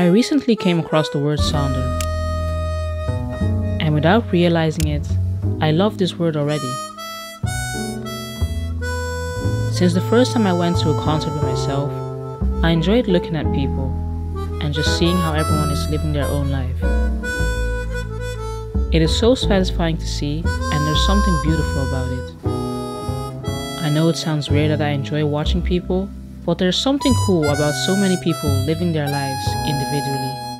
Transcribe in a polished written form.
I recently came across the word Sonder, and without realizing it, I love this word already. Since the first time I went to a concert by myself, I enjoyed looking at people and just seeing how everyone is living their own life. It is so satisfying to see, and there's something beautiful about it. I know it sounds weird that I enjoy watching people, but there's something cool about so many people living their lives individually.